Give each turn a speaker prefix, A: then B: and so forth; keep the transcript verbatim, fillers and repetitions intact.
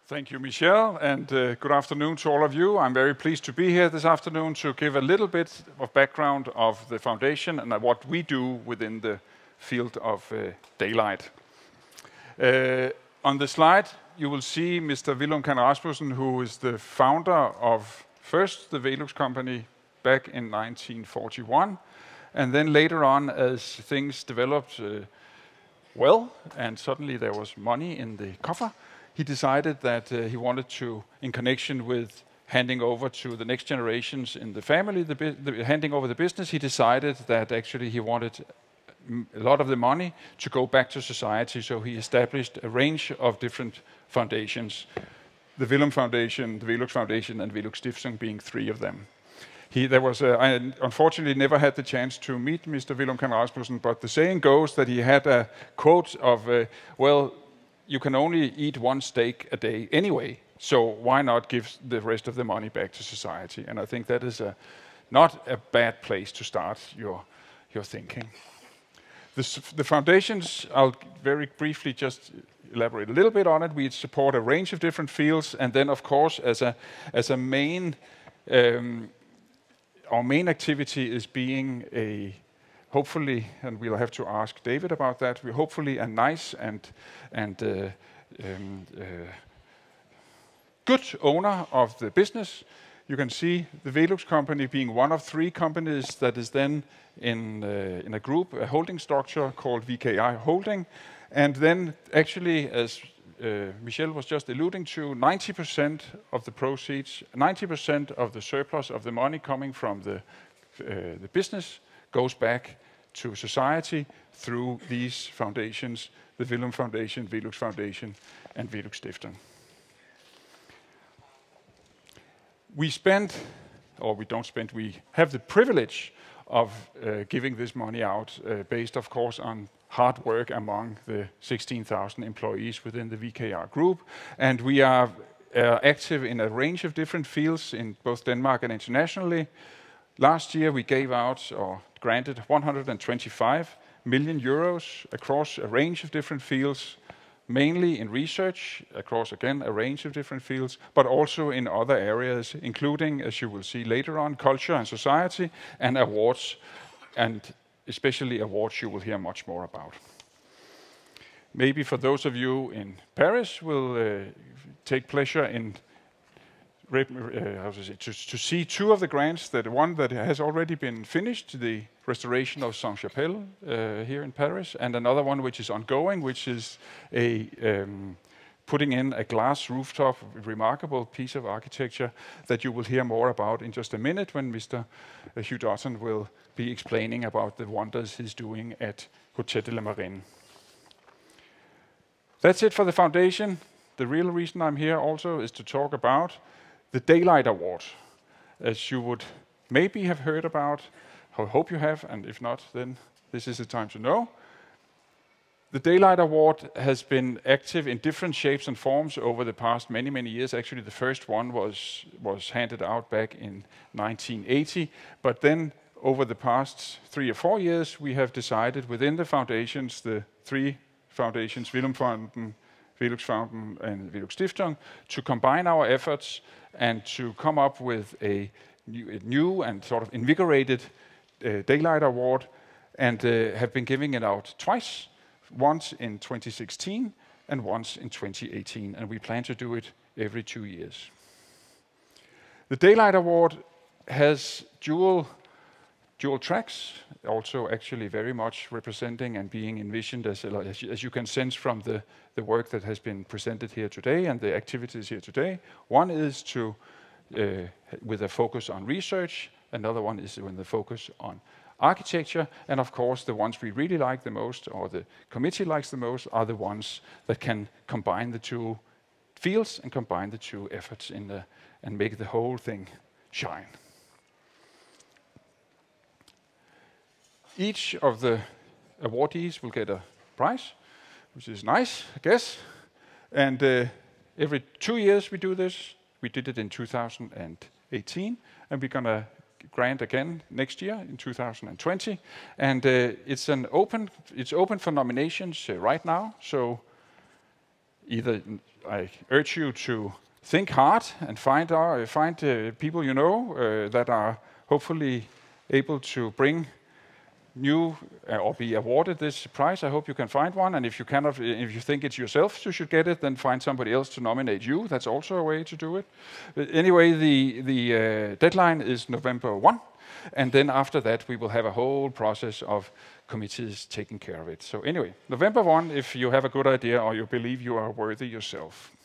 A: Thank you, Michelle, and uh, good afternoon to all of you. I'm very pleased to be here this afternoon to give a little bit of background of the foundation and what we do within the field of uh, daylight. Uh, on the slide, you will see Mister Willum Kan Rasmussen, who is the founder of first the VELUX company back in nineteen forty-one, and then later on, as things developed uh, well, and suddenly there was money in the coffer, he decided that uh, he wanted to, in connection with handing over to the next generations in the family, the, the handing over the business, he decided that actually he wanted a lot of the money to go back to society, so he established a range of different foundations, the Willum Foundation, the VELUX Foundation, and VELUX Stiftung being three of them. He, there was a, I unfortunately never had the chance to meet Mister Willum Kan Rasmussen, but the saying goes that he had a quote of, uh, well, you can only eat one steak a day anyway, so why not give the rest of the money back to society? And I think that is a, not a bad place to start your, your thinking. The, the foundations, I'll very briefly just elaborate a little bit on it. We support a range of different fields, and then of course as a, as a main, um, our main activity is being a hopefully, and we'll have to ask David about that, we're hopefully a nice and, and uh, um, uh, good owner of the business. You can see the VELUX company being one of three companies that is then in, uh, in a group, a holding structure called V K I Holding. And then actually, as uh, Michelle was just alluding to, ninety percent of the proceeds, ninety percent of the surplus of the money coming from the, uh, the business goes back to society through these foundations, the Willum Foundation, VELUX Foundation, and VELUX Stiftung. We spend, or we don't spend, we have the privilege of uh, giving this money out uh, based, of course, on hard work among the sixteen thousand employees within the V K R group. And we are uh, active in a range of different fields in both Denmark and internationally. Last year, we gave out or granted one hundred twenty-five million euros across a range of different fields, mainly in research, across, again, a range of different fields, but also in other areas, including, as you will see later on, culture and society, and awards, and especially awards you will hear much more about. Maybe for those of you in Paris will uh, take pleasure in Uh, how to, say, to, to see two of the grants, that one that has already been finished, the restoration of Sainte-Chapelle uh, here in Paris, and another one which is ongoing, which is a um, putting in a glass rooftop, a remarkable piece of architecture that you will hear more about in just a minute when Mister Hugh Dotton will be explaining about the wonders he's doing at Hotel de la Marine. That's it for the foundation. The real reason I'm here also is to talk about the Daylight Award, as you would maybe have heard about. I hope you have, and if not, then this is the time to know. The Daylight Award has been active in different shapes and forms over the past many, many years. Actually, the first one was, was handed out back in nineteen eighty, but then over the past three or four years, we have decided within the foundations, the three foundations, Willum Fonden, VELUX Foundation, and VELUX Stiftung, to combine our efforts and to come up with a new, a new and sort of invigorated uh, Daylight Award, and uh, have been giving it out twice, once in twenty sixteen and once in twenty eighteen, and we plan to do it every two years. The Daylight Award has dual dual tracks, also actually very much representing and being envisioned as, a, as, you, as you can sense from the, the work that has been presented here today and the activities here today. One is to, uh, with a focus on research, another one is with the focus on architecture, and of course the ones we really like the most, or the committee likes the most, are the ones that can combine the two fields and combine the two efforts in the, and make the whole thing shine. Each of the awardees will get a prize, which is nice, I guess. And uh, every two years we do this. We did it in two thousand eighteen, and we're going to grant again next year in two thousand twenty. And uh, it's an open, it's open for nominations uh, right now. So either I urge you to think hard and find our, find uh, people you know uh, that are hopefully able to bring new uh, or be awarded this prize. I hope you can find one, and if you cannot, if you think it's yourself who should get it, then find somebody else to nominate you. That's also a way to do it. But anyway, the the uh, deadline is November first, and then after that we will have a whole process of committees taking care of it. So anyway, November first, if you have a good idea or you believe you are worthy yourself.